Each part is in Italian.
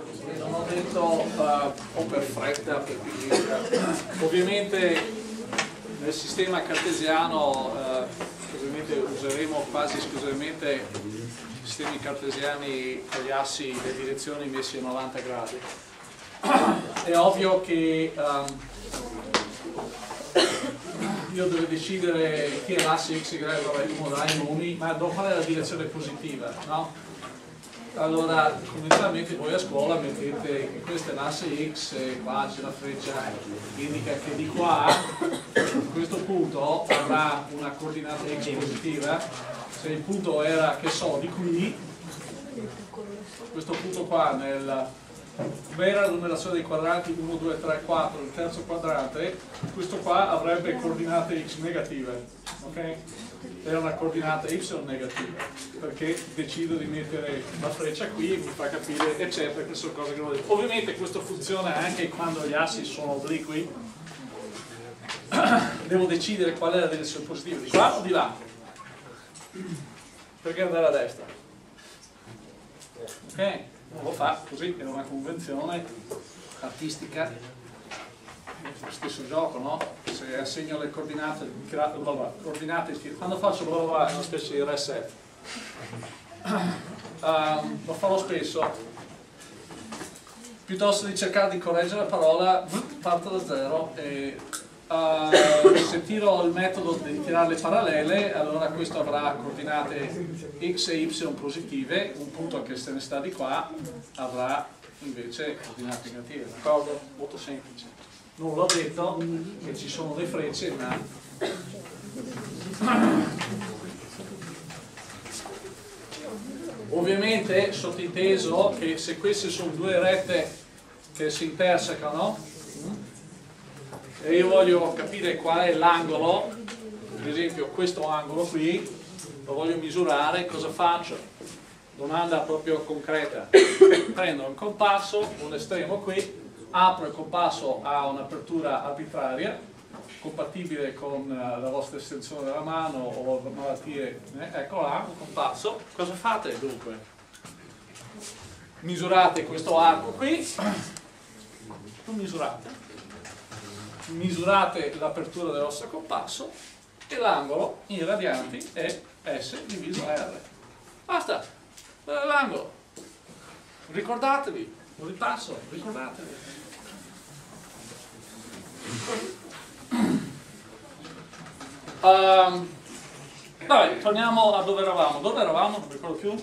non ho detto o per fretta, per pigrizia. Ovviamente nel sistema cartesiano ovviamente useremo quasi esclusivamente sistemi cartesiani con gli assi le direzioni messi a 90 gradi. È ovvio che io devo decidere chi è l'asse x, y, uno dai nomi, ma devo fare la direzione positiva, no? Allora, convenzionalmente voi a scuola mettete che questa è l'asse x e qua c'è la freccia che indica che di qua questo punto avrà una coordinata x positiva. Se il punto era, che so, di qui, questo punto qua vera la numerazione dei quadranti 1, 2, 3, 4, il terzo quadrante, questo qua avrebbe coordinate x negative, ok? Era una coordinata y negativa, perché decido di mettere la freccia qui e mi fa capire, eccetera, che sono cose che voglio dire. Ovviamente questo funziona anche quando gli assi sono obliqui, devo decidere qual è la direzione positiva, di qua o di là, perché andare a destra, ok? Lo fa così, è una convenzione artistica, lo stesso gioco, no? Se assegno le coordinate, quando faccio è una specie di reset. Lo farò spesso, piuttosto di cercare di correggere la parola, parto da zero e se tiro il metodo di tirare le parallele, allora questo avrà coordinate x e y positive, un punto che se ne sta di qua avrà invece coordinate negative, d'accordo? Molto semplice. Non l'ho detto che ci sono le frecce, ma ovviamente sottinteso che se queste sono due rette che si intersecano e io voglio capire qual è l'angolo, per esempio questo angolo qui, lo voglio misurare, cosa faccio? Domanda proprio concreta. Prendo un compasso, un estremo qui, apro il compasso a un'apertura arbitraria, compatibile con la vostra estensione della mano o malattie, ecco là, un compasso. Cosa fate dunque? Misurate questo arco qui, lo misurate l'apertura del vostro compasso e l'angolo in radianti è S diviso R. Basta, l'angolo. Ricordatevi, lo ripasso, ricordatevi. Vabbè, torniamo a dove eravamo. Dove eravamo? Non ricordo più.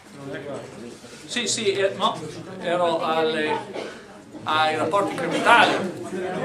Sì, no, ero ai rapporti incrementali.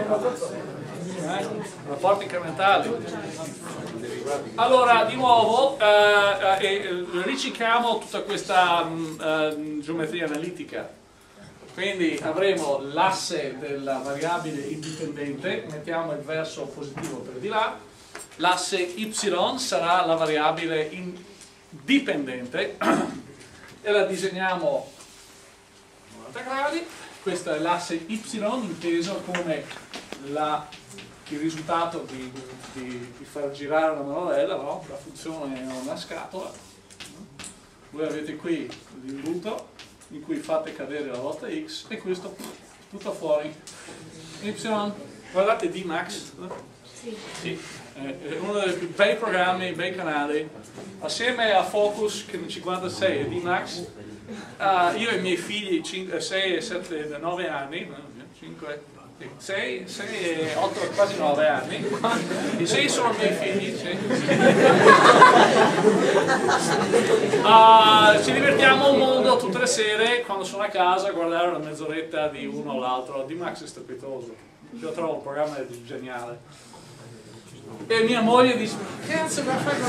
Rapporti incrementali. Allora, di nuovo, ricicliamo tutta questa geometria analitica. Quindi avremo l'asse della variabile indipendente, mettiamo il verso positivo per di là, l'asse y sarà la variabile dipendente e la disegniamo a 90 gradi. Questo è l'asse y inteso come il risultato di far girare una manovella, no? La funzione è una scatola. Voi avete qui l'imbuto in cui fate cadere la vostra x e questo butta fuori. Y, guardate Dmax? Sì. È uno dei più bei programmi, bei canali, assieme a Focus che nel 56 è Dmax. Io e i miei figli 6, 7, 9 anni, 5, 6, 8, quasi 9 anni, i 6 sono i miei figli, sì. Ci divertiamo un mondo tutte le sere quando sono a casa a guardare una mezz'oretta di uno o l'altro. Dmax è strepitoso, io trovo un programma geniale. E mia moglie dice, cazzo ma fai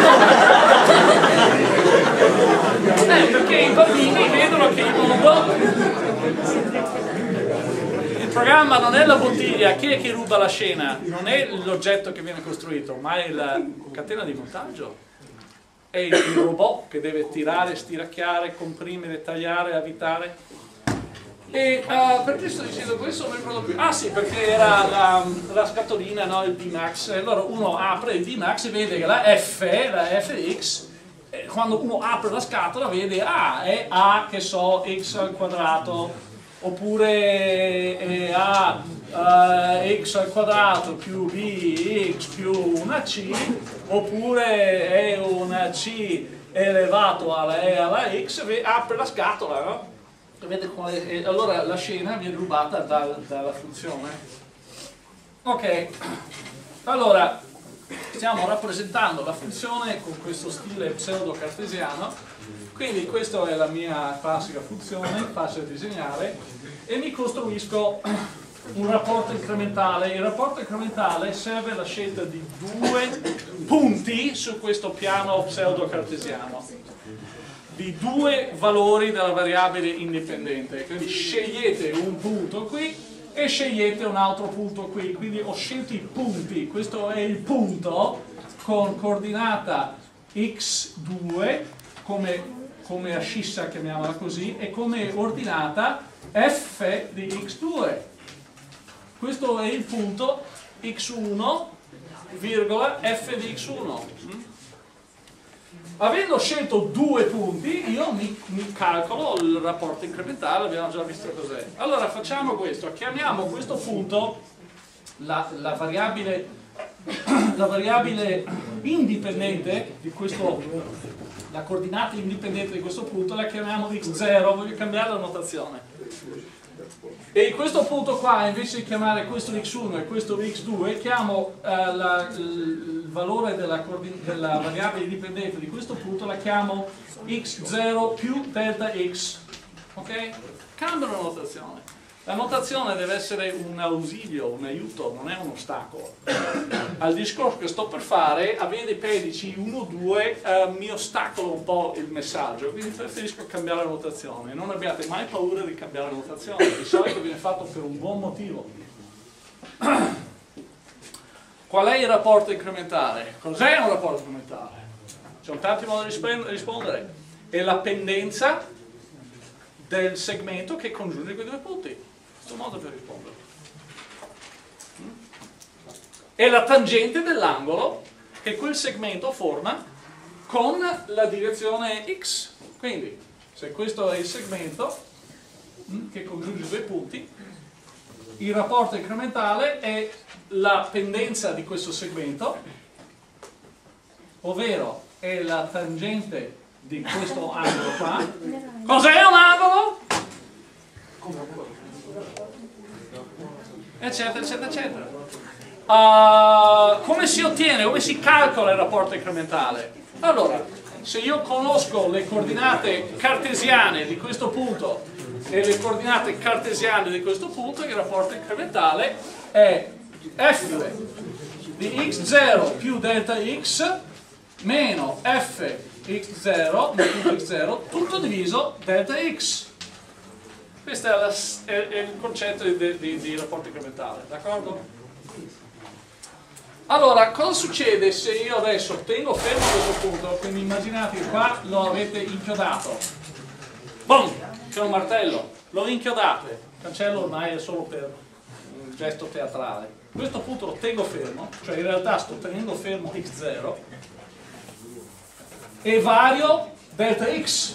perché i bambini vedono che il mondo, il programma non è la bottiglia, chi è che ruba la scena, non è l'oggetto che viene costruito, ma è la catena di montaggio, è il robot che deve tirare, stiracchiare, comprimere, tagliare, avvitare. E perché sto dicendo questo? Non mi ricordo più. Ah sì, perché era la scatolina, no? Il Dmax. Allora uno apre il Dmax e vede che la fx, quando uno apre la scatola vede è a, che so, x al quadrato oppure a x al quadrato più bx più una c, oppure è una c elevato alla e alla x, apre la scatola, no? Vedete allora la scena viene rubata dalla funzione. Ok, allora stiamo rappresentando la funzione con questo stile pseudo-cartesiano, quindi questa è la mia classica funzione, facile da disegnare, e mi costruisco un rapporto incrementale. Il rapporto incrementale serve alla scelta di due punti su questo piano pseudo-cartesiano, di due valori della variabile indipendente, quindi scegliete un punto qui e scegliete un altro punto qui, quindi ho scelto i punti, questo è il punto con coordinata x2 come ascissa, chiamiamola così, e come ordinata f di x2. Questo è il punto x1, virgola f di x1. Avendo scelto due punti, io mi calcolo il rapporto incrementale, abbiamo già visto cos'è. Allora facciamo questo, chiamiamo questo punto la variabile indipendente di questo, la coordinata indipendente di questo punto, la chiamiamo x0, voglio cambiare la notazione. E in questo punto qua, invece di chiamare questo x1 e questo x2, chiamo il valore della variabile indipendente di questo punto, la chiamo x0 più delta x. Ok? Cambio la notazione. La notazione deve essere un ausilio, un aiuto, non è un ostacolo. Al discorso che sto per fare, avere i pedici 1, 2 mi ostacolo un po' il messaggio, quindi preferisco cambiare la notazione. Non abbiate mai paura di cambiare la notazione, di solito viene fatto per un buon motivo. Qual è il rapporto incrementale? Cos'è un rapporto incrementale? Ci sono tanti modi di rispondere. È la pendenza del segmento che congiunge quei due punti. Questo modo per rispondere. È la tangente dell'angolo che quel segmento forma con la direzione x. Quindi, se questo è il segmento che congiunge i due punti, il rapporto incrementale è la pendenza di questo segmento, ovvero è la tangente di questo angolo qua. Cos'è un angolo? Eccetera, eccetera, eccetera. Come si ottiene, come si calcola il rapporto incrementale? Allora, se io conosco le coordinate cartesiane di questo punto e le coordinate cartesiane di questo punto, il rapporto incrementale è f di x0 più delta x meno f x0, x0, tutto diviso delta x. Questo è il concetto di rapporto incrementale, d'accordo? Allora, cosa succede se io adesso tengo fermo questo punto? Quindi immaginate che qua lo avete inchiodato. Boom! C'è un martello, lo inchiodate. Il cancello ormai è solo per un gesto teatrale. Questo punto lo tengo fermo, cioè in realtà sto tenendo fermo x0 e vario delta x.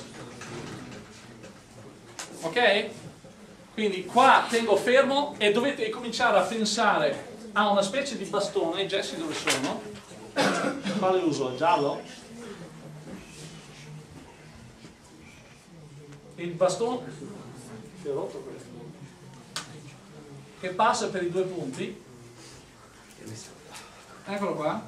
Ok? Quindi qua tengo fermo e dovete cominciare a pensare a una specie di bastone. I gessi dove sono? Quale uso? Il giallo? Il bastone che ho rotto questo, che passa per i due punti, eccolo qua,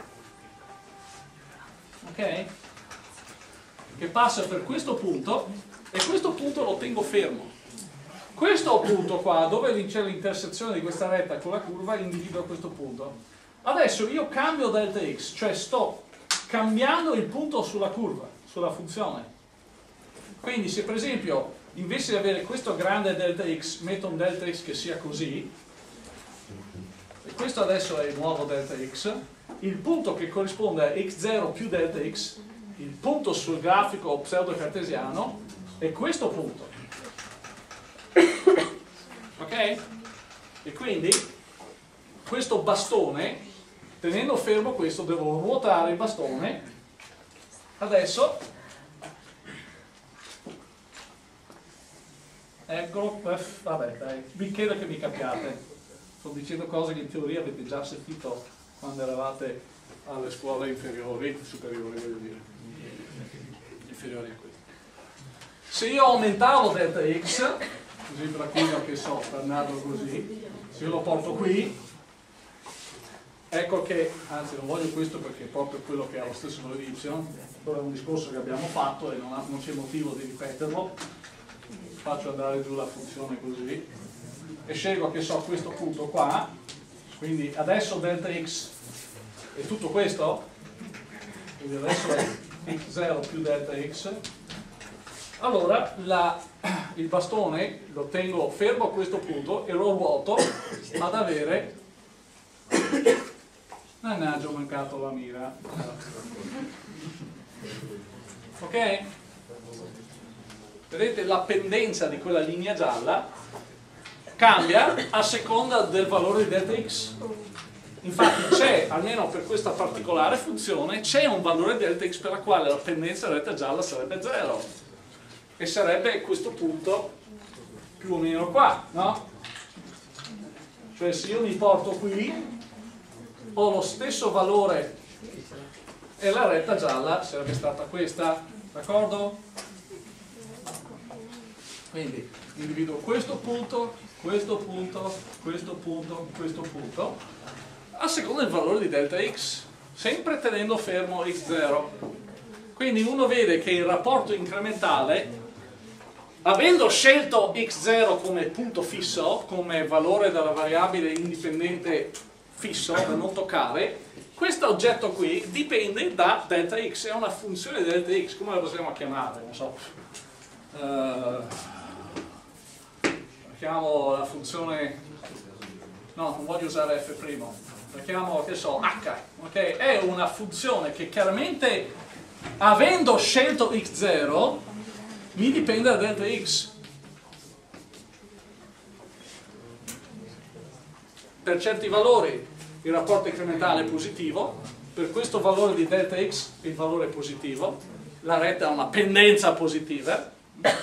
ok? Che passa per questo punto e questo punto lo tengo fermo. Questo punto qua, dove c'è l'intersezione di questa retta con la curva, individua questo punto. Adesso io cambio delta x, cioè sto cambiando il punto sulla curva, sulla funzione. Quindi se per esempio invece di avere questo grande delta x metto un delta x che sia così, e questo adesso è il nuovo delta x, il punto che corrisponde a x0 più delta x, il punto sul grafico pseudo-cartesiano, è questo punto. Ok? E quindi questo bastone, tenendo fermo questo, devo ruotare il bastone. Adesso eccolo, vabbè dai, vi chiedo che mi capiate. Sto dicendo cose che in teoria avete già sentito quando eravate alle scuole inferiori, superiori voglio dire, inferiori a questo. Se io aumentavo delta x, così per quello che so, per andarlo così, se io lo porto qui, ecco che, anzi non voglio questo perché è proprio quello che ha lo stesso valore di y, quello è un discorso che abbiamo fatto e non c'è motivo di ripeterlo, faccio andare giù la funzione così, e scelgo che so questo punto qua, quindi adesso delta x è tutto questo, quindi adesso è x0 più delta x, allora il bastone lo tengo fermo a questo punto e lo ruoto ad avere, mannaggia ho mancato la mira, ok? Vedete la pendenza di quella linea gialla cambia a seconda del valore di delta x. Infatti c'è, almeno per questa particolare funzione, c'è un valore di delta x per la quale la pendenza della retta gialla sarebbe 0 e sarebbe questo punto più o meno qua, no? Cioè se io mi porto qui ho lo stesso valore e la retta gialla sarebbe stata questa, d'accordo? Quindi individuo questo punto, questo punto, questo punto, questo punto, a seconda del valore di delta x, sempre tenendo fermo x0. Quindi uno vede che il rapporto incrementale, avendo scelto x0 come punto fisso, come valore della variabile indipendente fisso da non toccare, questo oggetto qui dipende da delta x, è una funzione di delta x, come la possiamo chiamare? Non so. Chiamo la funzione, no, non voglio usare f', la chiamo, che so, h, ok? È una funzione che chiaramente, avendo scelto x0, mi dipende da delta x. Per certi valori il rapporto incrementale è positivo, per questo valore di delta x il valore è positivo, la retta ha una pendenza positiva.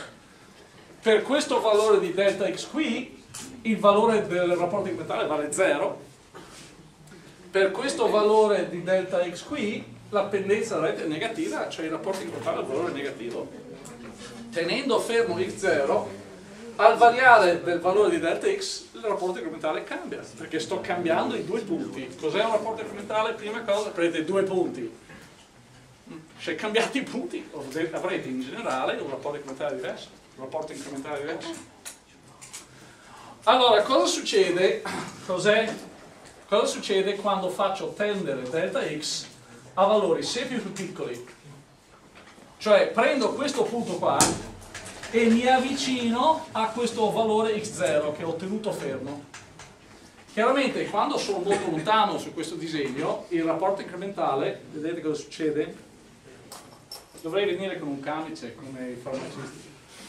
Per questo valore di delta x qui, il valore del rapporto incrementale vale 0. Per questo valore di delta x qui, la pendenza della retta è negativa, cioè il rapporto incrementale al valore negativo. Tenendo fermo x0, al variare del valore di delta x, il rapporto incrementale cambia, perché sto cambiando i due punti. Cos'è un rapporto incrementale? Prima cosa, prendete due punti. Se cambiate i punti, avrete in generale un rapporto incrementale diverso. Rapporto incrementale diverso. Allora, cosa succede? Cosa succede quando faccio tendere delta x a valori sempre più piccoli? Cioè prendo questo punto qua e mi avvicino a questo valore x0 che ho tenuto fermo. Chiaramente quando sono molto lontano su questo disegno, il rapporto incrementale, vedete cosa succede? Dovrei venire con un camice come i farmacisti.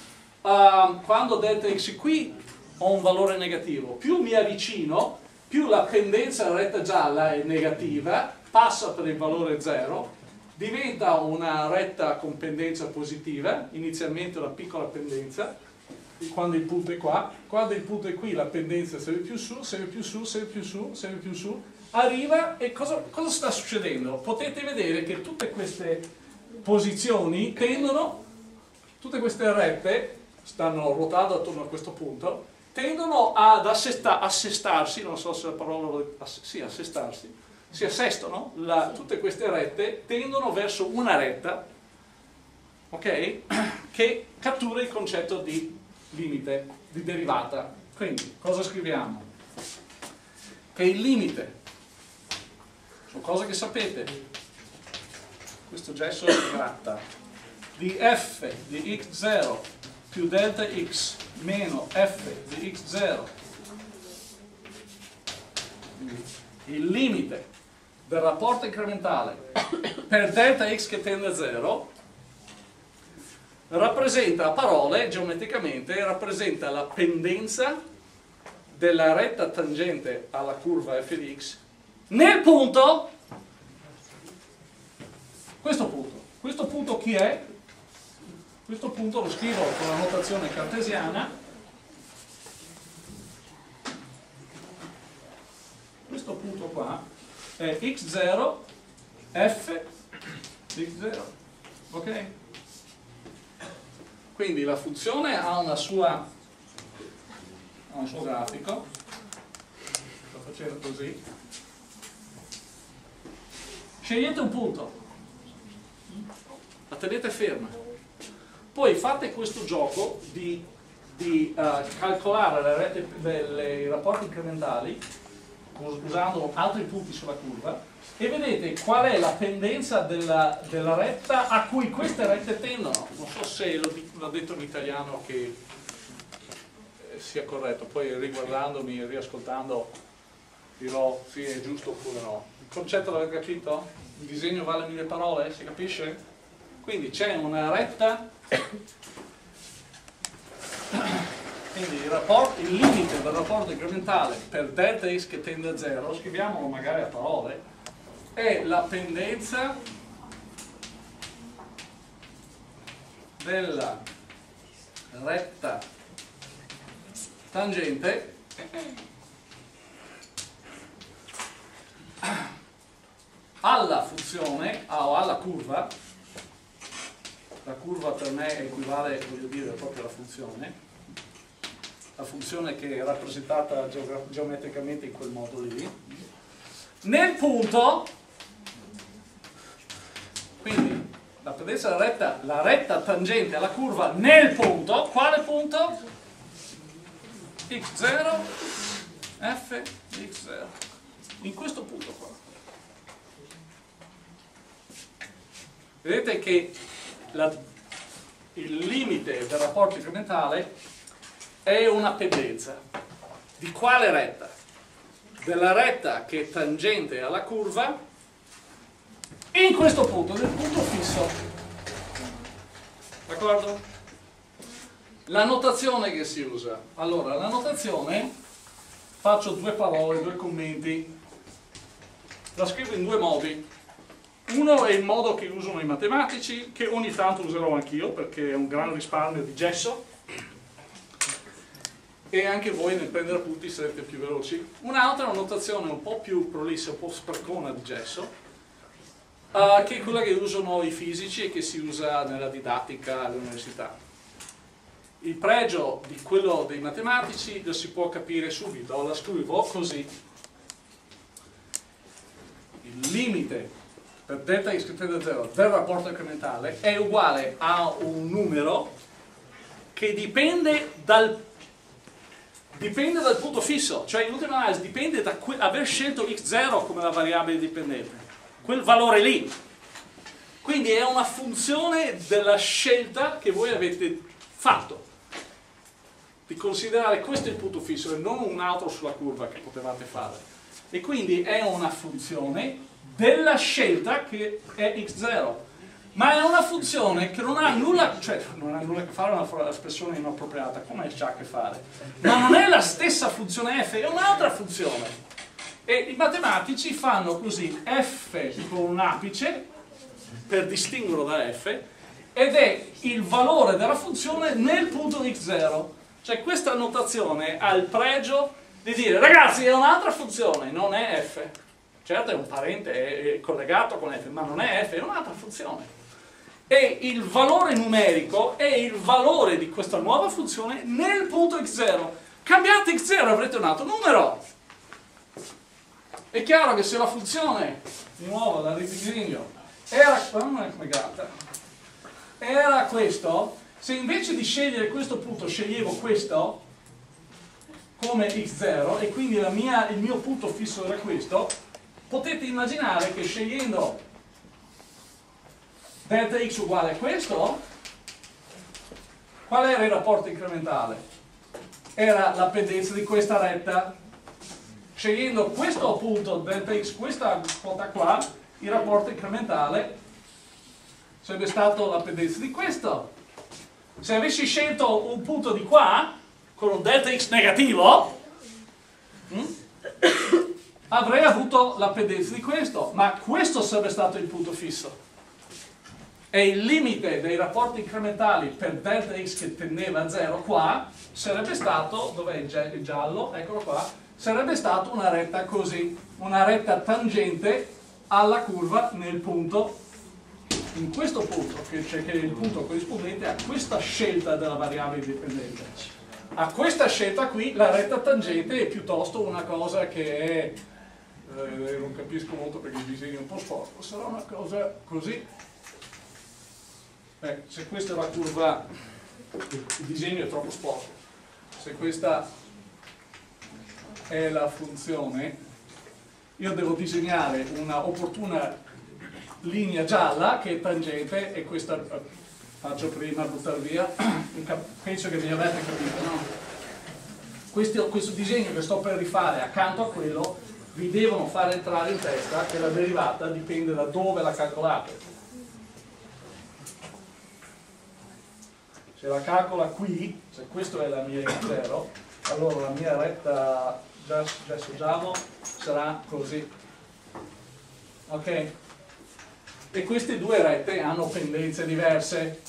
Quando delta x qui ho un valore negativo, più mi avvicino, più la pendenza della retta gialla è negativa, passa per il valore 0, diventa una retta con pendenza positiva, inizialmente una piccola pendenza, quando il punto è qua, quando il punto è qui la pendenza sempre più su, sempre più su, sempre più su, sempre più su, arriva e cosa sta succedendo? Potete vedere che tutte queste posizioni tendono, tutte queste rette stanno ruotando attorno a questo punto, tendono ad assestarsi, non so se la parola, sì, assestarsi, si assestano, tutte queste rette tendono verso una retta, ok? Che cattura il concetto di limite, di derivata. Quindi, cosa scriviamo? Che il limite, sono cose che sapete, questo gesso si tratta di f di x0 più delta x meno f di x0, il limite del rapporto incrementale per delta x che tende a 0 rappresenta, a parole, geometricamente, rappresenta la pendenza della retta tangente alla curva f di x nel punto, questo punto chi è? Questo punto lo scrivo con la notazione cartesiana, questo punto qua è x0 f di x0, ok? Quindi la funzione ha un suo grafico, sto facendo così, scegliete un punto, la tenete ferma, poi fate questo gioco di calcolare i rapporti incrementali usando altri punti sulla curva e vedete qual è la pendenza della retta a cui queste rette tendono. Non so se l'ho detto in italiano che sia corretto, poi riguardandomi e riascoltando dirò sì, è giusto oppure no. Il concetto l'avete capito? Il disegno vale 1000 parole, si capisce? Quindi c'è una retta, quindi il limite del rapporto incrementale per delta x che tende a 0, scriviamolo magari a parole, è la pendenza della retta tangente alla funzione o alla curva. La curva per me equivale, voglio dire, proprio alla funzione. La funzione che è rappresentata geometricamente in quel modo lì. Nel punto, quindi la pendenza della la retta tangente alla curva nel punto, quale punto? x0, f di x0. In questo punto qua. Vedete che il limite del rapporto incrementale è una pendenza. Di quale retta? Della retta che è tangente alla curva in questo punto, nel punto fisso. D'accordo? La notazione che si usa. Allora, la notazione, faccio due parole, due commenti. La scrivo in due modi. Uno è il modo che usano i matematici, che ogni tanto userò anch'io perché è un gran risparmio di gesso e anche voi nel prendere appunti sarete più veloci. Un'altra è una notazione un po' più prolissa, un po' spreccona di gesso, che è quella che usano i fisici e che si usa nella didattica all'università. Il pregio di quello dei matematici lo si può capire subito, la scrivo così. Il limite per delta x che tende a 0 del rapporto incrementale è uguale a un numero che dipende dal punto fisso, cioè in ultima analisi dipende da aver scelto x0 come la variabile dipendente, quel valore lì. Quindi è una funzione della scelta che voi avete fatto, di considerare questo il punto fisso e non un altro sulla curva che potevate fare. E quindi è una funzione della scelta che è x0, ma è una funzione che non ha nulla, cioè non ha nulla a che fare, è una espressione inappropriata, come c'ha a che fare? Ma non è la stessa funzione f, è un'altra funzione. E i matematici fanno così, f con un apice, per distinguerlo da f, ed è il valore della funzione nel punto di x0. Cioè questa notazione ha il pregio di dire, ragazzi, è un'altra funzione, non è f. Certo è un parente, è collegato con f, ma non è f, è un'altra funzione. E il valore numerico è il valore di questa nuova funzione nel punto x0. Cambiate x0 avrete un altro numero. È chiaro che se la funzione, di nuovo la ridisegno, era questo, se invece di scegliere questo punto sceglievo questo come x0 e quindi il mio punto fisso era questo, potete immaginare che scegliendo delta x uguale a questo, qual era il rapporto incrementale? Era la pendenza di questa retta. Scegliendo questo punto delta x, questa quota qua, il rapporto incrementale sarebbe stato la pendenza di questo. Se avessi scelto un punto di qua, con un delta x negativo, avrei avuto la pendenza di questo, ma questo sarebbe stato il punto fisso. E il limite dei rapporti incrementali per delta x che tendeva a 0 qua sarebbe stato, dov'è il giallo? Eccolo qua, sarebbe stato una retta così. una retta tangente alla curva nel punto, in questo punto, cioè che è il punto corrispondente a questa scelta della variabile dipendente. A questa scelta qui la retta tangente è piuttosto una cosa che è, non capisco molto perché il disegno è un po' sporco, sarà una cosa così. Se questa è la curva, il disegno è troppo sporco. Se questa è la funzione, io devo disegnare una opportuna linea gialla che è tangente, e questa faccio prima buttare via, penso che mi avete capito, no? Questo disegno che sto per rifare accanto a quello vi devono fare entrare in testa che la derivata dipende da dove la calcolate. Se la calcola qui, se questo è la mia x0, allora la mia retta, già assaggiamo, sarà così. Ok? E queste due rette hanno pendenze diverse.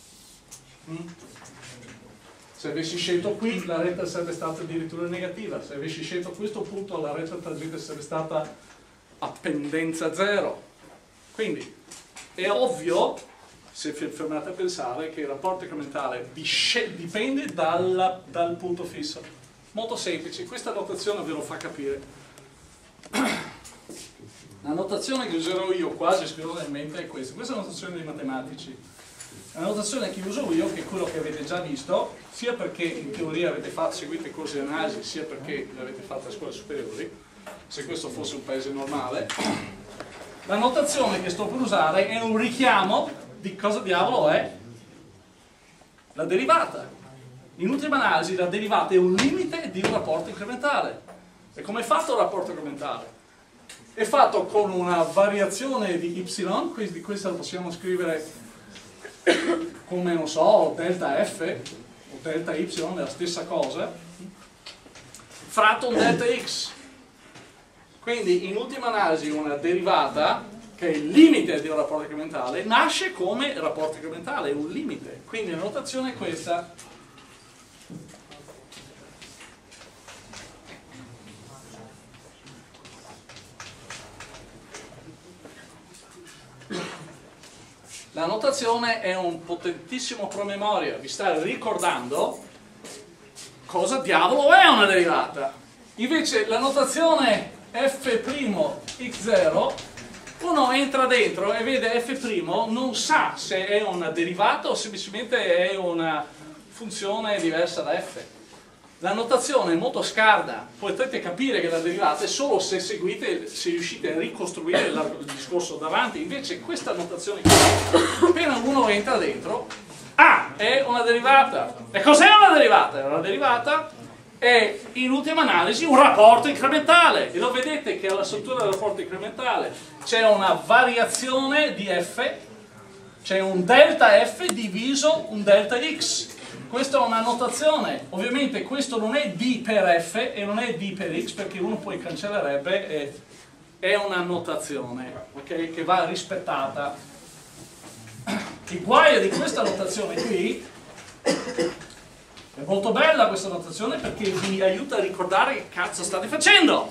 Se avessi scelto qui, la retta sarebbe stata addirittura negativa. Se avessi scelto questo punto, la retta tangente sarebbe stata a pendenza 0. Quindi è ovvio, se fermate a pensare, che il rapporto incrementale dipende dal punto fisso. Molto semplice, questa notazione ve lo fa capire. La notazione che userò io quasi esclusivamente è questa. Questa è una notazione dei matematici. La notazione che uso io, che è quello che avete già visto, sia perché in teoria avete seguito i corsi di analisi, sia perché l'avete fatta a scuole superiori, se questo fosse un paese normale. La notazione che sto per usare è un richiamo di cosa diavolo è la derivata. In ultima analisi la derivata è un limite di un rapporto incrementale. E come è fatto il rapporto incrementale? È fatto con una variazione di y, quindi questa la possiamo scrivere come, non so, delta f o delta y, è la stessa cosa, fratto un delta x. Quindi in ultima analisi una derivata, che è il limite di un rapporto incrementale, nasce come rapporto incrementale, è un limite. Quindi la notazione è questa. La notazione è un potentissimo promemoria, vi sta ricordando cosa diavolo è una derivata. Invece la notazione f'(x0), uno entra dentro e vede f', non sa se è una derivata o semplicemente è una funzione diversa da f. La notazione è molto scarda, potete capire che la derivata è solo se riuscite a ricostruire il discorso davanti. Invece questa notazione qui, appena uno entra dentro, è una derivata. E cos'è una derivata? Una derivata è in ultima analisi un rapporto incrementale, e lo vedete che alla struttura del rapporto incrementale c'è una variazione di f, c'è un delta f diviso un delta x. Questa è una notazione, ovviamente questo non è d per f e non è d per x, perché uno poi cancellerebbe, è una notazione, okay, che va rispettata. Il guaio di questa notazione qui, è molto bella questa notazione perché vi aiuta a ricordare che cazzo state facendo.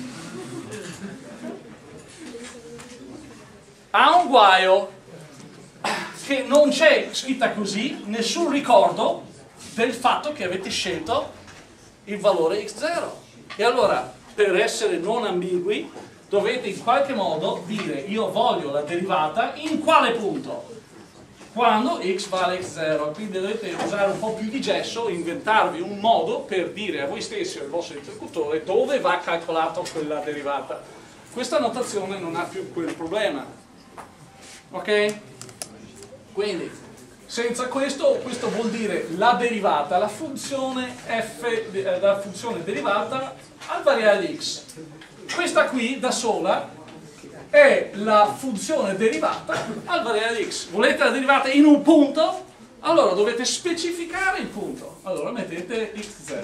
Ha un guaio che non c'è scritta così nessun ricordo del fatto che avete scelto il valore x0. E allora, per essere non ambigui, dovete in qualche modo dire io voglio la derivata in quale punto? Quando x vale x0. Quindi dovete usare un po' più di gesso, inventarvi un modo per dire a voi stessi e al vostro interlocutore dove va calcolato quella derivata. Questa notazione non ha più quel problema. Ok? Quindi, senza questo vuol dire la derivata, la funzione f, la funzione derivata al variabile x. Questa qui, da sola, è la funzione derivata al variabile x. Volete la derivata in un punto? Allora dovete specificare il punto. Allora mettete x0.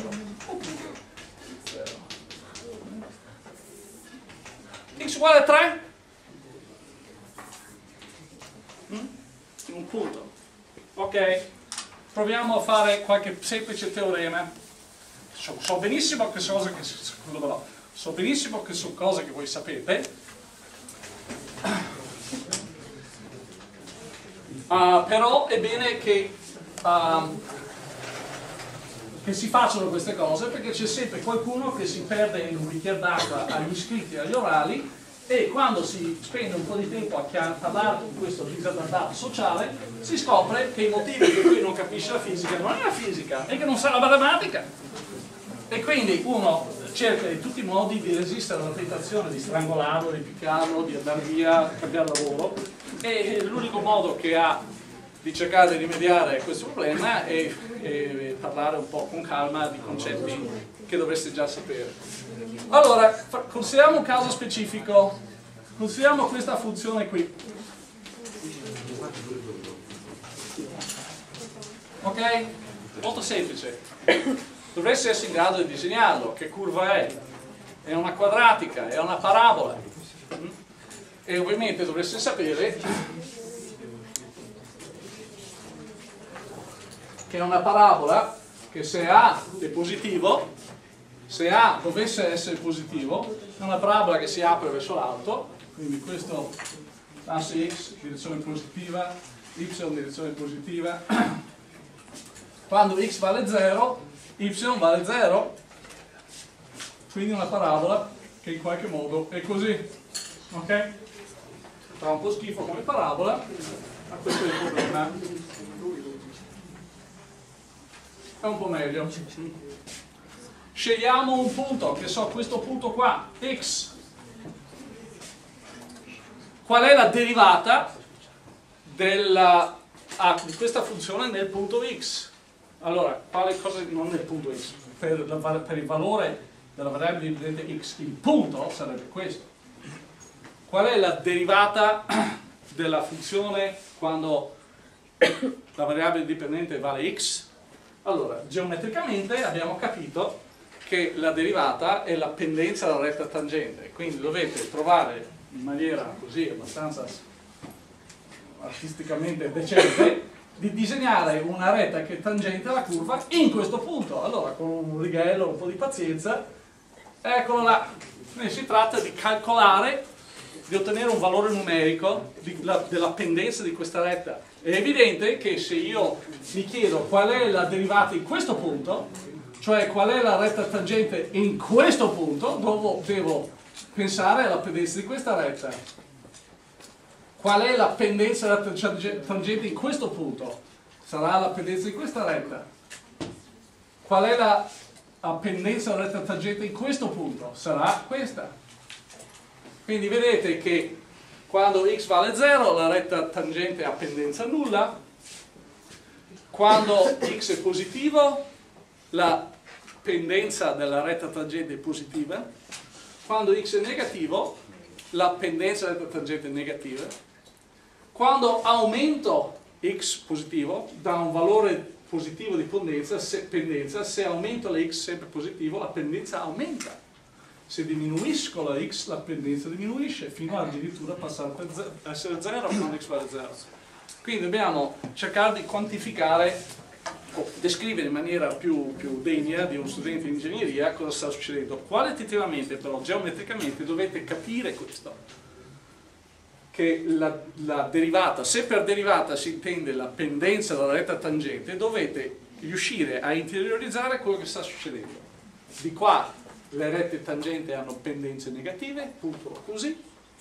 X uguale a 3? In un punto. Ok, proviamo a fare qualche semplice teorema. So benissimo che cosa che So benissimo che sono cose che voi sapete, però è bene che si facciano queste cose, perché c'è sempre qualcuno che si perde in un bicchiere d'acqua agli iscritti e agli orali, e quando si spende un po' di tempo a parlare con questo disadattato sociale si scopre che i motivi per cui non capisce la fisica non è la fisica, è che non sa la matematica, e quindi uno cerca in tutti i modi di resistere alla tentazione di strangolarlo, di piccarlo, di andare via, cambiare lavoro, e l'unico modo che ha di cercare di rimediare a questo problema è parlare un po' con calma di concetti che dovreste già sapere. Allora, consideriamo un caso specifico, consideriamo questa funzione qui. Ok? Molto semplice. Dovreste essere in grado di disegnarlo. Che curva è? È una quadratica, è una parabola. E ovviamente dovreste sapere che è una parabola che se A è positivo, se A dovesse essere positivo, è una parabola che si apre verso l'alto, quindi questo asse x direzione positiva, y direzione positiva. Quando x vale 0, y vale 0, quindi una parabola che in qualche modo è così, ok? Fa un po' schifo come parabola, ma questo è il problema. È un po' meglio. Scegliamo un punto, che so, questo punto qua, x. Qual è la derivata di questa funzione nel punto x? Allora, quale cosa non nel punto x? Per il valore della variabile dipendente x, il punto sarebbe questo. Qual è la derivata della funzione quando la variabile dipendente vale x? Allora, geometricamente abbiamo capito che la derivata è la pendenza della retta tangente, quindi dovete trovare in maniera così abbastanza artisticamente decente di disegnare una retta che è tangente alla curva in questo punto. Allora, con un righello, un po' di pazienza, eccolo là. Quindi si tratta di calcolare, di ottenere un valore numerico della pendenza di questa retta. È evidente che se io mi chiedo qual è la derivata in questo punto, cioè qual è la retta tangente in questo punto, devo pensare alla pendenza di questa retta. Qual è la pendenza della tangente in questo punto? Sarà la pendenza di questa retta. Qual è la pendenza della retta tangente in questo punto? Sarà questa. Quindi vedete che quando x vale 0 la retta tangente ha pendenza nulla, quando x è positivo la pendenza della retta tangente è positiva, quando x è negativo la pendenza della retta tangente è negativa, quando aumento x positivo dà un valore positivo di pendenza, se aumento la x sempre positivo la pendenza aumenta. Se diminuisco la x, la pendenza diminuisce, fino addirittura passare a essere 0 quando x vale 0. Quindi dobbiamo cercare di quantificare o descrivere in maniera più degna di uno studente di ingegneria cosa sta succedendo. Qualitativamente, però, geometricamente, dovete capire questo. Che la derivata, se per derivata si intende la pendenza della retta tangente, dovete riuscire a interiorizzare quello che sta succedendo. Di qua le rette tangenti hanno pendenze negative, punto così,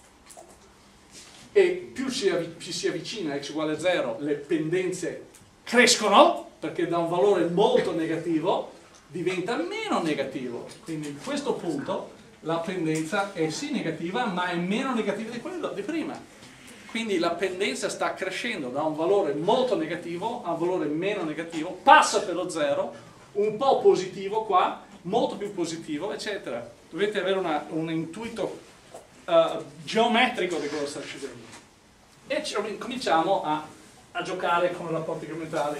e più ci si avvicina a x uguale a 0 le pendenze crescono, perché da un valore molto negativo diventa meno negativo, quindi in questo punto la pendenza è sì negativa ma è meno negativa di quello di prima, quindi la pendenza sta crescendo da un valore molto negativo a un valore meno negativo, passa per lo 0, un po' positivo qua, molto più positivo, eccetera. Dovete avere un intuito geometrico di cosa sta succedendo. E cominciamo a giocare con i rapporti incrementali.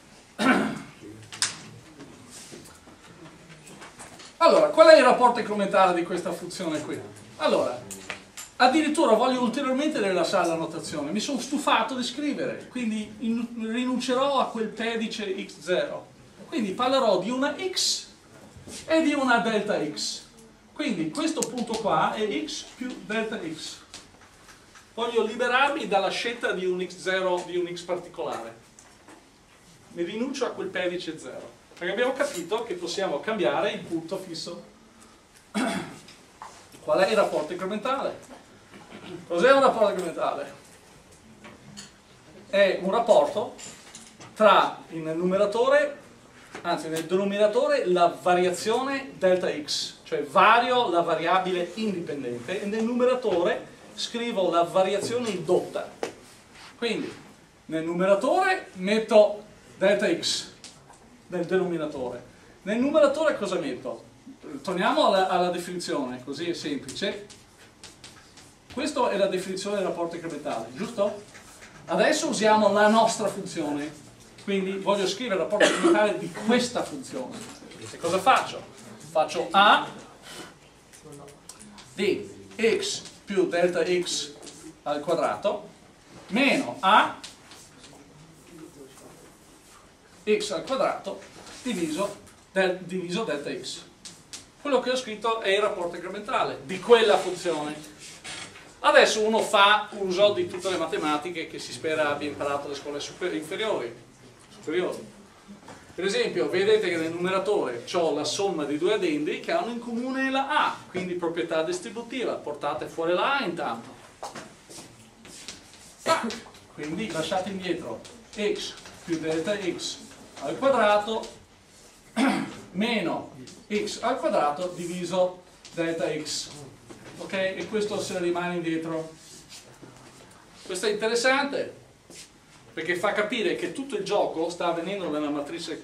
Allora, qual è il rapporto incrementale di questa funzione qui? Allora, addirittura voglio ulteriormente rilassare la notazione, mi sono stufato di scrivere, quindi rinuncerò a quel pedice x0. Quindi parlerò di una x e di una delta x. Quindi questo punto qua è x più delta x. Voglio liberarmi dalla scelta di un x0, di un x particolare. Mi rinuncio a quel pedice 0. Perché abbiamo capito che possiamo cambiare il punto fisso. Qual è il rapporto incrementale? Cos'è un rapporto incrementale? È un rapporto tra nel numeratore, anzi nel denominatore, la variazione delta x, cioè vario la variabile indipendente, e nel numeratore scrivo la variazione indotta. Quindi nel numeratore metto delta x, nel denominatore. Nel numeratore cosa metto? Torniamo alla definizione, così è semplice. Questa è la definizione del rapporto incrementale, giusto? Adesso usiamo la nostra funzione, quindi voglio scrivere il rapporto incrementale di questa funzione. E cosa faccio? Faccio a di x più delta x al quadrato meno a x al quadrato diviso delta x. Quello che ho scritto è il rapporto incrementale di quella funzione. Adesso uno fa uso di tutte le matematiche che si spera abbia imparato alle scuole superiori. Per esempio, vedete che nel numeratore ho la somma di due addendi che hanno in comune la a, quindi proprietà distributiva. Portate fuori la a intanto. Quindi lasciate indietro x più delta x al quadrato meno x al quadrato diviso delta x. Ok? E questo se ne rimane indietro. Questo è interessante perché fa capire che tutto il gioco sta avvenendo nella matrice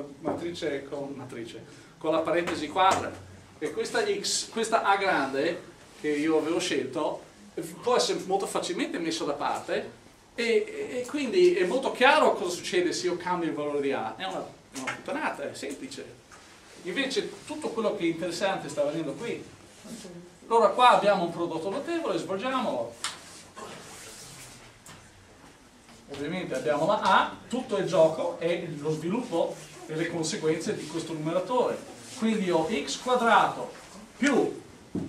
con la parentesi quadra. E questa x, questa a grande che io avevo scelto può essere molto facilmente messo da parte e quindi è molto chiaro cosa succede se io cambio il valore di a. È una puttanata, è semplice. Invece tutto quello che è interessante sta avvenendo qui. Allora qua abbiamo un prodotto notevole, svolgiamolo. Ovviamente abbiamo la a, tutto il gioco è lo sviluppo delle conseguenze di questo numeratore. Quindi ho x quadrato più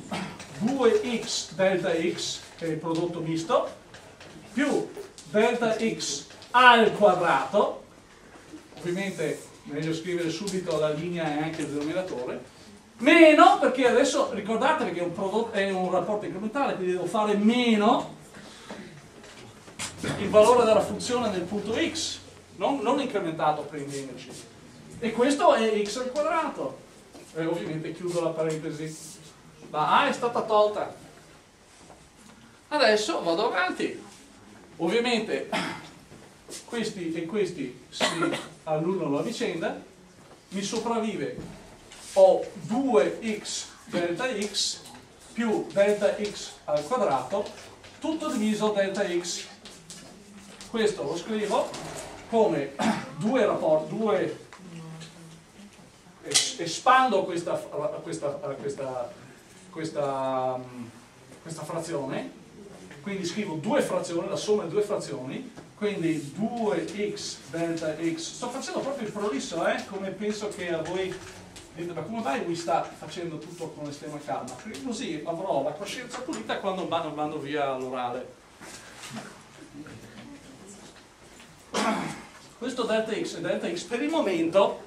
2x delta x, che è il prodotto misto, più delta x al quadrato. Ovviamente è meglio scrivere subito la linea e anche il denominatore. Meno, perché adesso ricordatevi che è un rapporto incrementale, quindi devo fare meno il valore della funzione del punto x, non incrementato per intenderci. E questo è x al quadrato. E ovviamente chiudo la parentesi. La a è stata tolta. Adesso vado avanti. Ovviamente questi e questi si annullano a vicenda. Mi sopravvive ho 2x delta x più delta x al quadrato tutto diviso delta x. Questo lo scrivo come espando questa frazione, quindi scrivo due frazioni, la somma di due frazioni, quindi 2x delta x. Sto facendo proprio il prolisso, come penso che a voi dite, ma come mai lui sta facendo tutto con estrema calma? Perché così avrò la coscienza pulita quando mando via l'orale. Questo delta x e delta x per il momento,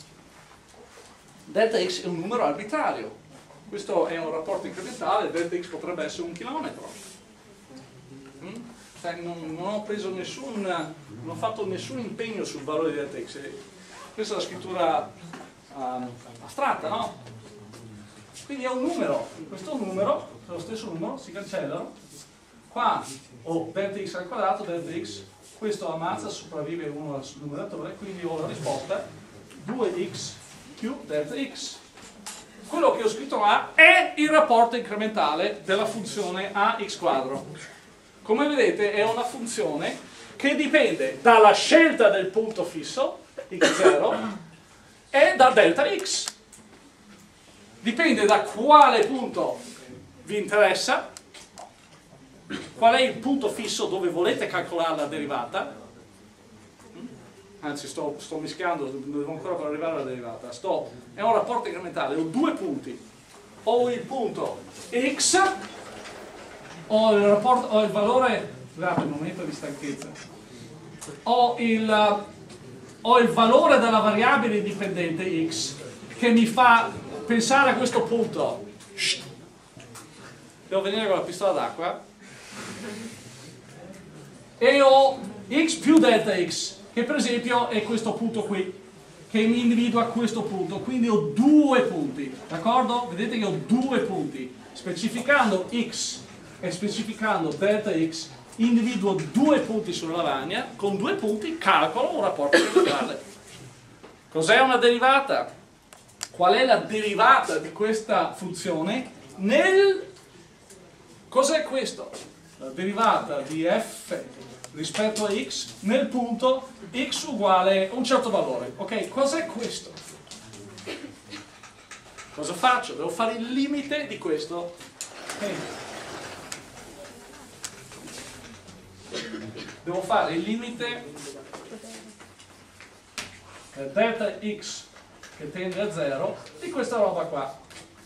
delta x è un numero arbitrario. Questo è un rapporto incrementale, delta x potrebbe essere 1 chilometro. Non ho preso non ho fatto nessun impegno sul valore di delta x. Questa è la scrittura astratta, no? Quindi è un numero, questo numero, lo stesso numero, si cancellano. Qua ho delta x al quadrato, delta x, questo ammazza, sopravvive uno al numeratore, quindi ho la risposta 2x più delta x. Quello che ho scritto A è il rapporto incrementale della funzione ax quadro. Come vedete è una funzione che dipende dalla scelta del punto fisso, x0, e da delta x. Dipende da quale punto vi interessa, qual è il punto fisso dove volete calcolare la derivata. Anzi, sto mischiando, devo ancora per arrivare alla derivata. È un rapporto incrementale, ho due punti. ho il punto x, ho il valore, scusate un momento di stanchezza, ho il valore della variabile indipendente x che mi fa pensare a questo punto. Devo venire con la pistola d'acqua. E ho x più delta x, che per esempio è questo punto qui, che mi individua questo punto, quindi ho due punti, d'accordo? Vedete che ho due punti, specificando x e specificando delta x, individuo due punti sulla lavagna, con due punti calcolo un rapporto integrale. Cos'è una derivata? Qual è la derivata di questa funzione cos'è questo? La derivata di f rispetto a x nel punto x uguale a un certo valore. Ok, cos'è questo? Cosa faccio? Devo fare il limite di questo. Okay. Devo fare il limite delta x che tende a 0 di questa roba qua.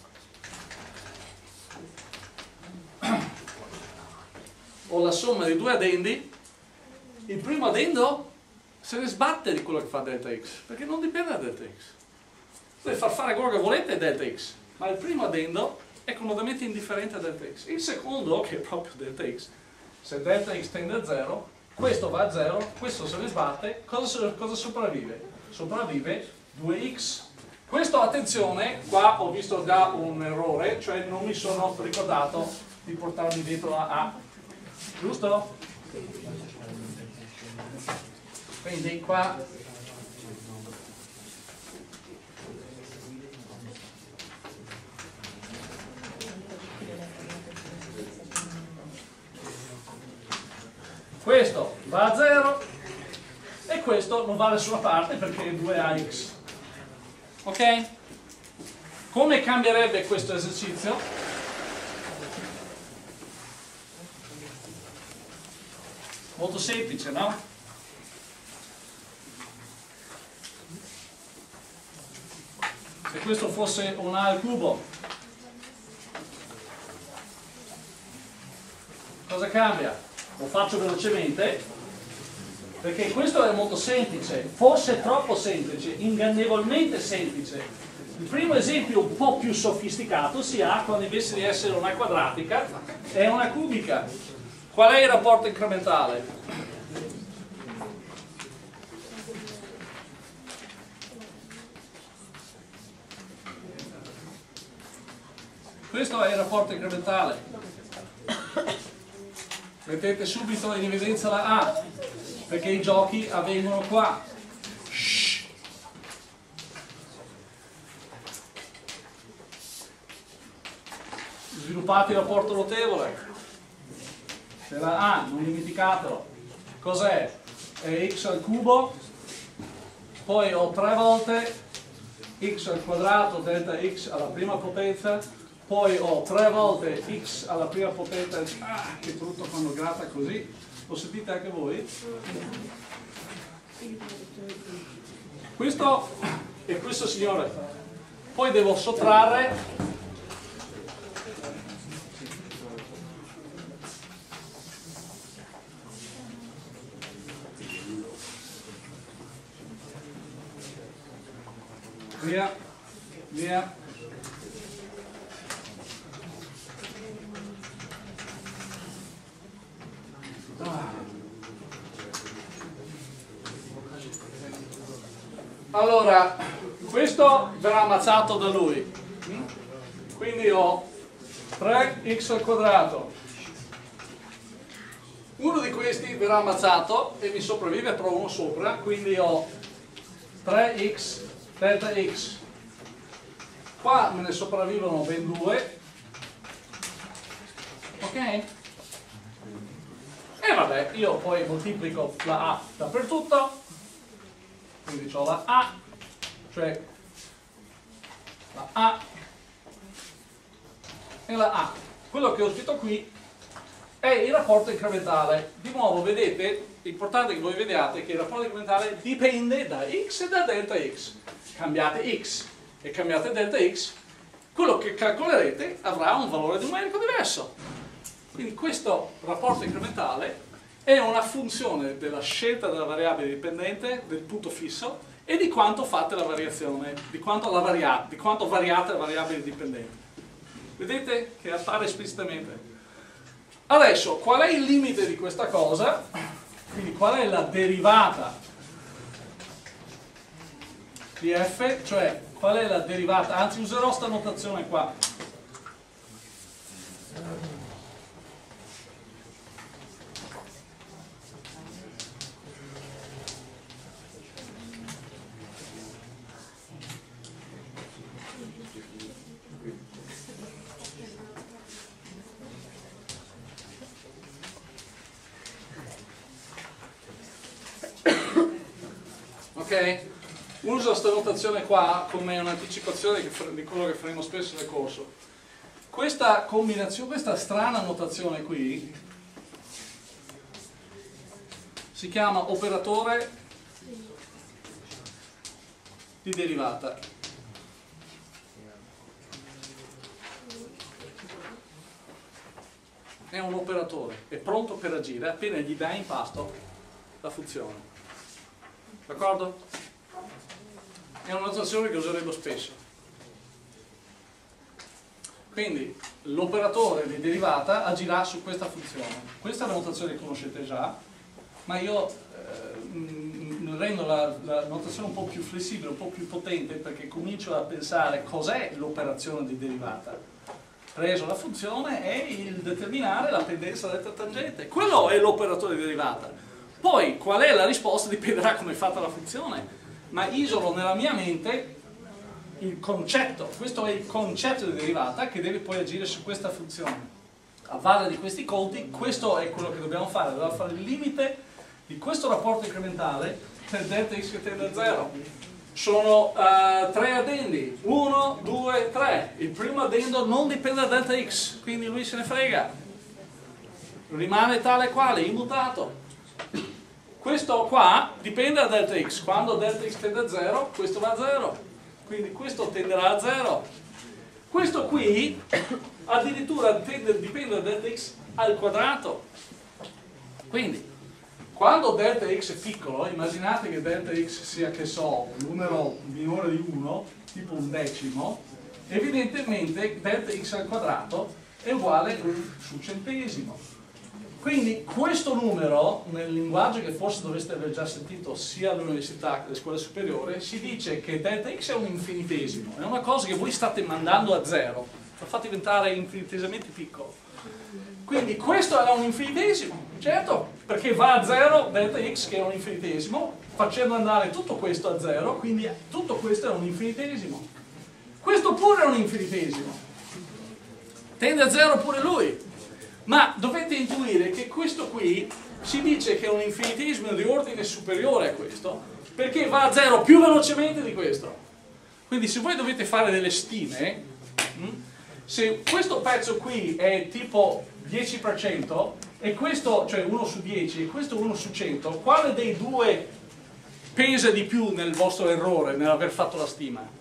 Ho la somma di due addendi. Il primo addendo se ne sbatte di quello che fa delta x, perché non dipende da delta x. Potete far fare quello che volete a delta x, ma il primo addendo è comodamente indifferente a delta x. Il secondo, che è proprio delta x, se delta x tende a 0, questo va a 0, questo se ne sbatte, cosa sopravvive? Sopravvive 2x. Questo, attenzione, qua ho visto già un errore, cioè non mi sono ricordato di portarmi dietro la a, giusto? Quindi qua questo va a 0 e questo non va da nessuna parte perché è 2ax. Ok? Come cambierebbe questo esercizio? Molto semplice, no? Se questo fosse un a al cubo, cosa cambia? Lo faccio velocemente, perché questo è molto semplice, forse troppo semplice, ingannevolmente semplice. Il primo esempio un po' più sofisticato si ha quando invece di essere una quadratica è una cubica. Qual è il rapporto incrementale? Questo è il rapporto incrementale. Mettete subito in evidenza la A, perché i giochi avvengono qua. Sviluppate il rapporto notevole. Se la A, non dimenticatelo, cos'è? È x al cubo, poi ho 3 volte x al quadrato delta x alla prima potenza, poi ho 3 volte x alla prima potenza, che brutto quando gratta così, lo sentite anche voi? Questo è questo signore, poi devo sottrarre via, via. Allora, questo verrà ammazzato da lui, quindi ho 3x al quadrato, uno di questi verrà ammazzato e mi sopravvive però uno sopra, quindi ho 3x delta x, qua me ne sopravvivono ben 2, ok? E vabbè, io poi moltiplico la a dappertutto, quindi ho la a, cioè la a e la a. Quello che ho scritto qui è il rapporto incrementale. Di nuovo, vedete, l'importante che voi vediate è che il rapporto incrementale dipende da x e da delta x. Cambiate x e cambiate delta x, quello che calcolerete avrà un valore numerico diverso. Quindi questo rapporto incrementale è una funzione della scelta della variabile dipendente, del punto fisso, e di quanto fate la variazione, di quanto variate la variabile dipendente. Vedete che appare esplicitamente. Adesso, qual è il limite di questa cosa? Quindi qual è la derivata di f? Cioè, qual è la derivata? Anzi, userò questa notazione qua. Ok? Uso questa notazione qua come un'anticipazione di quello che faremo spesso nel corso. Questa combinazione, questa strana notazione qui si chiama operatore di derivata. È un operatore, è pronto per agire appena gli dai in pasto la funzione. D'accordo? È una notazione che useremo spesso. Quindi l'operatore di derivata agirà su questa funzione. Questa è la notazione che conoscete già, ma io rendo la notazione un po' più flessibile, un po' più potente, perché comincio a pensare cos'è l'operazione di derivata. Preso la funzione è il determinare la pendenza detta tangente. Quello è l'operatore di derivata. Poi qual è la risposta dipenderà come è fatta la funzione, ma isolo nella mia mente il concetto. Questo è il concetto di derivata che deve poi agire su questa funzione. A valle di questi conti, questo è quello che dobbiamo fare. Dobbiamo fare il limite di questo rapporto incrementale per delta x che tende a 0. Sono 3 addendi, 1, 2, 3. Il primo addendo non dipende da delta x, quindi lui se ne frega. Rimane tale e quale, immutato. Questo qua dipende da delta x. Quando delta x tende a 0, questo va a 0. Quindi questo tenderà a 0. Questo qui addirittura dipende da delta x al quadrato. Quindi, quando delta x è piccolo, immaginate che delta x sia, che so, un numero minore di 1, tipo un decimo, evidentemente delta x al quadrato è uguale a 1 su centesimo. Quindi questo numero, nel linguaggio che forse dovreste aver già sentito sia all'università che alle scuole superiori, si dice che delta x è un infinitesimo, è una cosa che voi state mandando a 0, la fate diventare infinitesimamente piccolo. Quindi questo è un infinitesimo, certo, perché va a 0 delta x che è un infinitesimo, facendo andare tutto questo a 0, quindi tutto questo è un infinitesimo. Questo pure è un infinitesimo, tende a 0 pure lui. Ma dovete intuire che questo qui si dice che è un infinitesimo di ordine superiore a questo, perché va a 0 più velocemente di questo. Quindi se voi dovete fare delle stime, se questo pezzo qui è tipo 10% e questo, cioè 1 su 10 e questo 1 su 100, quale dei due pesa di più nel vostro errore, nell'aver fatto la stima?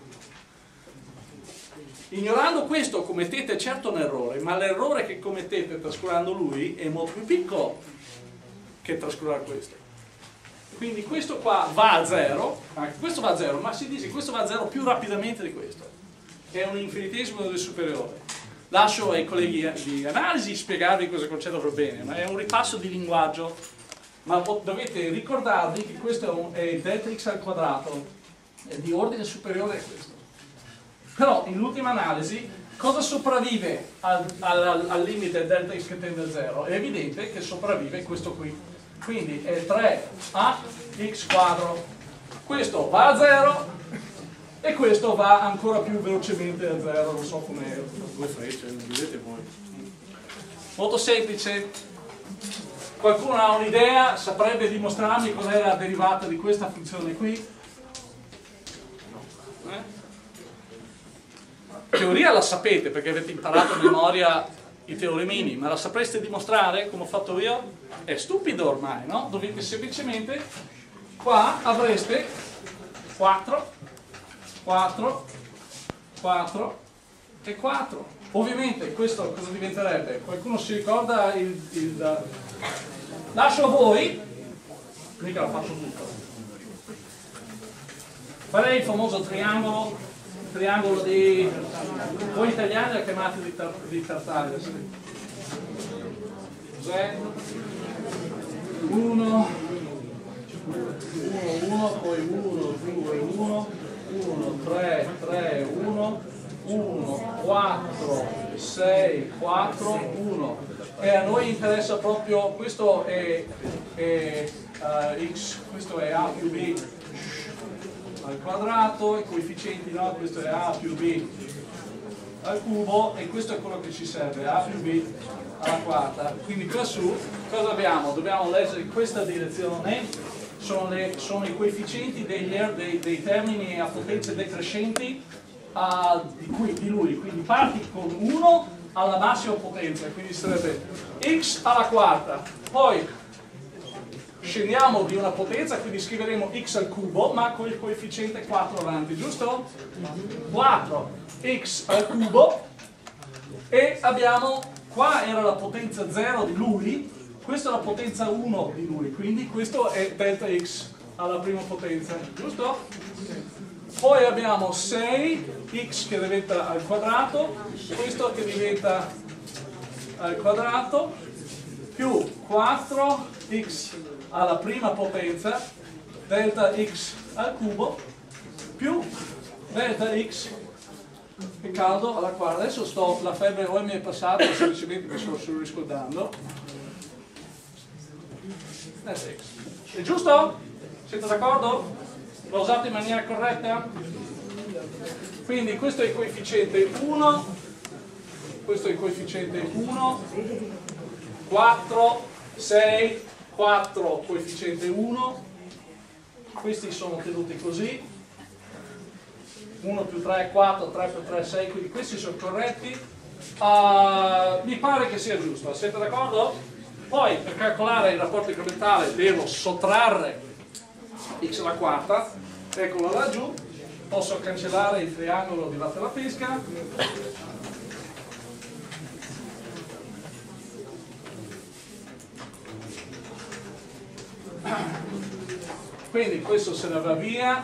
Ignorando questo commettete certo un errore, ma l'errore che commettete trascurando lui è molto più piccolo che trascurare questo. Quindi questo qua va a 0, anche questo va a 0, ma si dice che questo va a 0 più rapidamente di questo. È un infinitesimo del superiore. Lascio ai colleghi di analisi spiegarvi cosa concetto va bene, ma è un ripasso di linguaggio, ma dovete ricordarvi che questo è delta x al quadrato, è di ordine superiore a questo. Però in ultima analisi cosa sopravvive al limite delta x che tende a 0? È evidente che sopravvive questo qui. Quindi è 3ax quadro. Questo va a 0 e questo va ancora più velocemente a 0. Non so come due frecce, non vedete voi. Molto semplice. Qualcuno ha un'idea? Saprebbe dimostrarmi cos'è la derivata di questa funzione qui? Teoria la sapete perché avete imparato a memoria i teoremini, ma la sapreste dimostrare come ho fatto io? È stupido ormai, no? Dovete semplicemente, qua avreste 4, 4, 4, e 4. Ovviamente questo cosa diventerebbe? Qualcuno si ricorda lascio a voi, mica la faccio tutta. Farei il famoso triangolo di voi italiani la chiamate di Tartaglia. Cos'è? 1, poi 1, 2, 1, 3, 3, 1, 1, 4, 6, 4, 1. E a noi interessa proprio, questo è x, questo è a più b al quadrato, i coefficienti, no? Questo è a più b al cubo e questo è quello che ci serve, a più b alla quarta. Quindi qua su cosa abbiamo? Dobbiamo leggere in questa direzione, sono i coefficienti dei termini a potenze decrescenti di lui, quindi parti con 1 alla massima potenza, quindi sarebbe x alla quarta, poi scendiamo di una potenza, quindi scriveremo x al cubo, ma con il coefficiente 4 avanti, giusto? 4x al cubo, e abbiamo, qua era la potenza 0 di lui, questa è la potenza 1 di lui, quindi questo è delta x alla prima potenza, giusto? Poi abbiamo 6x che diventa al quadrato, questo che diventa al quadrato, più 4x alla prima potenza, delta x al cubo, più delta x, che caldo, alla quarta. Adesso la febbre o mi è passata, semplicemente mi sto surriscaldando. È giusto? Siete d'accordo? L'ho usato in maniera corretta? Quindi questo è il coefficiente 1, questo è il coefficiente 1, 4, 6, 4 coefficiente 1, questi sono tenuti così, 1 più 3 è 4, 3 più 3 è 6, quindi questi sono corretti, mi pare che sia giusto, siete d'accordo? Poi per calcolare il rapporto incrementale devo sottrarre x alla quarta, eccolo laggiù, posso cancellare il triangolo di latte alla pesca, quindi questo se ne va via,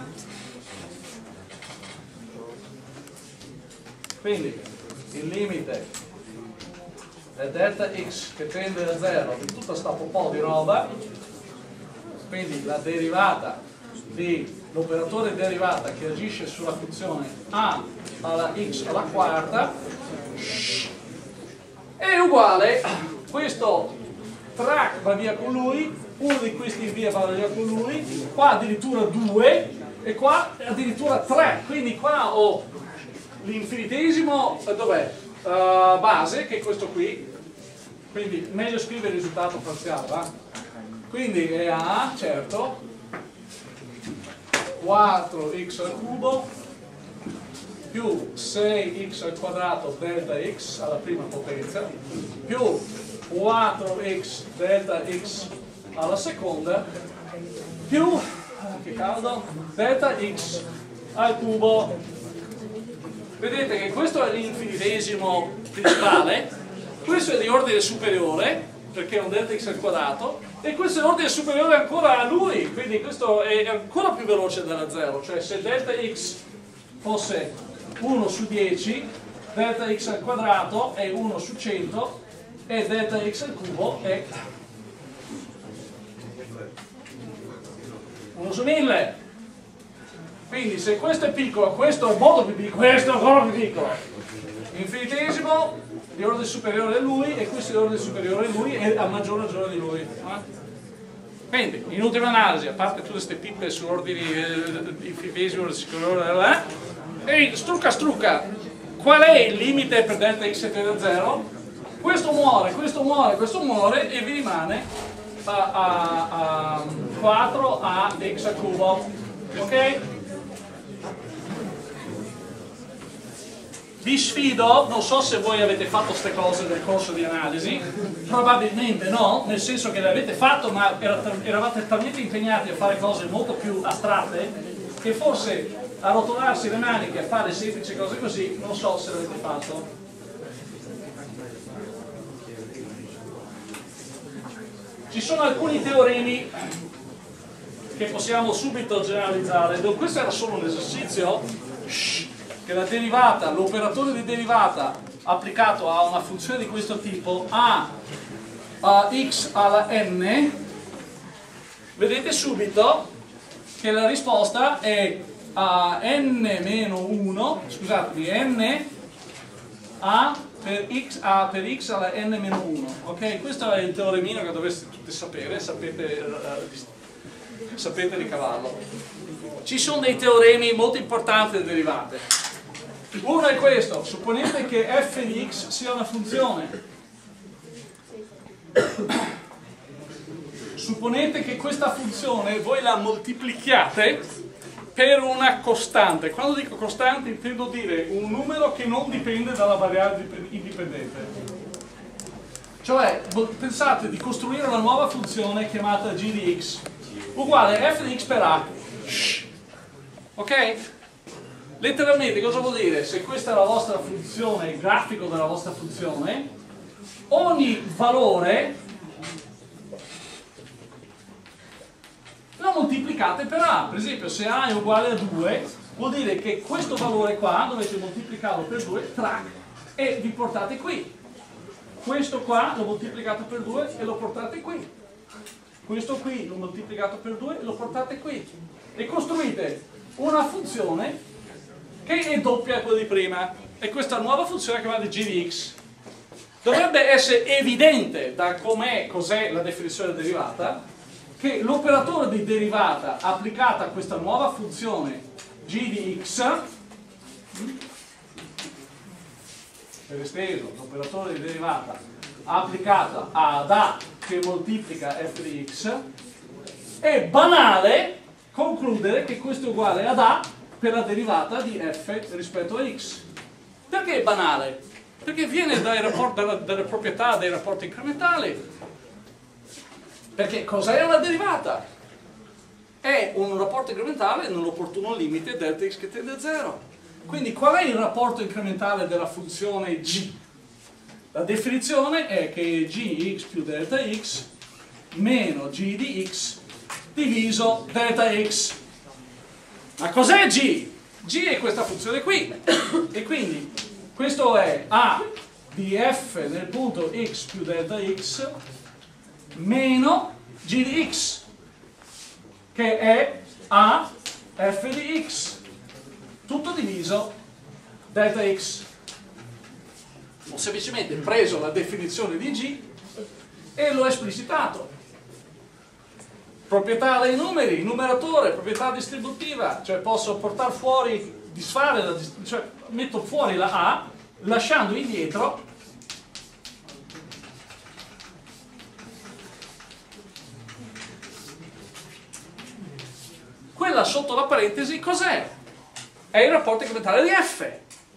quindi il limite è delta x che tende a 0 di tutta sta po' di roba, quindi la derivata l'operatore derivata che agisce sulla funzione a alla x alla quarta è uguale, questo track va via con lui, uno di questi via va via con lui, qua addirittura 2 e qua addirittura 3, quindi qua ho l'infinitesimo, dov'è? Base, che è questo qui, quindi meglio scrivere il risultato parziale, va? Quindi è a, certo, 4x al cubo più 6x al quadrato delta x alla prima potenza più 4x delta x alla seconda più, che caldo, delta x al cubo. Vedete che questo è l'infinitesimo principale, questo è di ordine superiore perché è un delta x al quadrato, e questo è ordine superiore ancora a lui, quindi questo è ancora più veloce della 0, cioè se delta x fosse 1 su 10, delta x al quadrato è 1 su 100 e delta x al cubo è 1 su 1000. Quindi se questo è piccolo, questo è molto più piccolo, questo è ancora più piccolo. Infinitesimo di ordine superiore a lui e questo è di ordine superiore a lui e a maggior ragione di lui. Quindi, in ultima analisi, a parte tutte queste pippe su ordini infinitesimo, superiore, e strucca, qual è il limite per delta x tende a 0? Questo muore, questo muore, questo muore e vi rimane 4 a x al cubo. Ok? Vi sfido, non so se voi avete fatto queste cose nel corso di analisi, probabilmente no, nel senso che le avete fatto ma eravate talmente impegnati a fare cose molto più astratte che forse arrotolarsi le maniche e fare semplici cose così, non so se l'avete fatto. Ci sono alcuni teoremi che possiamo subito generalizzare. Questo era solo un esercizio che la derivata, l'operatore di derivata applicato a una funzione di questo tipo a x alla n, vedete subito che la risposta è a n-1, scusatemi, n a per x alla n-1, ok? Questo è il teoremino che dovreste tutti sapere, sapete ricavarlo. Ci sono dei teoremi molto importanti delle derivate. Uno è questo: supponete che f di x sia una funzione. Supponete che questa funzione voi la moltiplichiate per una costante. Quando dico costante intendo dire un numero che non dipende dalla variabile indipendente. Cioè, pensate di costruire una nuova funzione chiamata g di x uguale f di x per a. Ok? Letteralmente cosa vuol dire? Se questa è la vostra funzione, il grafico della vostra funzione, ogni valore lo moltiplicate per a. Per esempio, se a è uguale a 2, vuol dire che questo valore qua dovete moltiplicarlo per 2, trac, e vi portate qui. Questo qua lo moltiplicate per 2 e lo portate qui. Questo qui lo moltiplicato per 2 e lo portate qui. E costruite una funzione che è doppia a quella di prima. E questa nuova funzione chiamata g di x dovrebbe essere evidente da cos'è la definizione derivata, che l'operatore di derivata applicata a questa nuova funzione g di x, per esteso, l'operatore di derivata applicata ad a che moltiplica f di x, è banale concludere che questo è uguale ad a per la derivata di f rispetto a x. Perché è banale? Perché viene dalle proprietà dei rapporti incrementali. Perché cos'è una derivata? È un rapporto incrementale nell'opportuno limite delta x che tende a 0. Quindi qual è il rapporto incrementale della funzione g? La definizione è che gx più delta x meno g di x diviso delta x. Ma cos'è g? G è questa funzione qui. E quindi questo è a di f nel punto x più delta x meno g di x, che è a f di x, tutto diviso delta x. Ho semplicemente preso la definizione di g e l'ho esplicitato. Proprietà dei numeri, numeratore, proprietà distributiva, cioè posso portare fuori, disfare, cioè metto fuori la a lasciando indietro quella sotto la parentesi. Cos'è? È il rapporto incrementale di f.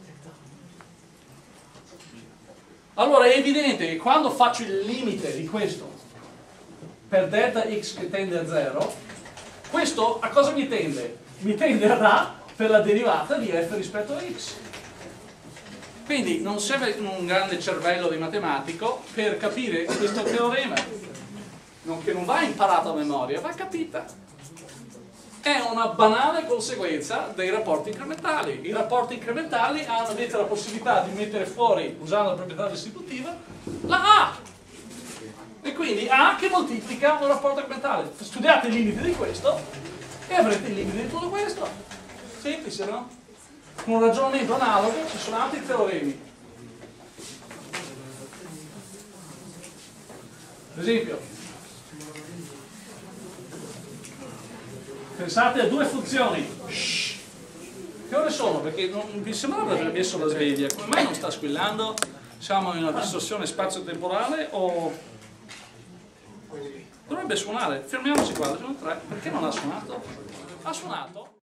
Allora è evidente che quando faccio il limite di questo per delta x che tende a 0, questo a cosa mi tende? Mi tende ad a per la derivata di f rispetto a x. Quindi non serve un grande cervello di matematico per capire questo teorema, che non va imparato a memoria, va capita. È una banale conseguenza dei rapporti incrementali. I rapporti incrementali avete la possibilità di mettere fuori, usando la proprietà distributiva, la a. E quindi a che moltiplica un rapporto incrementale. Studiate il limite di questo e avrete il limite di tutto questo. Semplice, no? Con un ragionamento analogo ci sono altri teoremi. Per esempio, pensate a due funzioni. Che ore sono? Perché non vi sembrava di aver messo la sveglia. Come mai non sta squillando? Siamo in una distorsione spazio-temporale o... Dovrebbe suonare. Fermiamoci qua, sono 3. Perché non ha suonato? Ha suonato?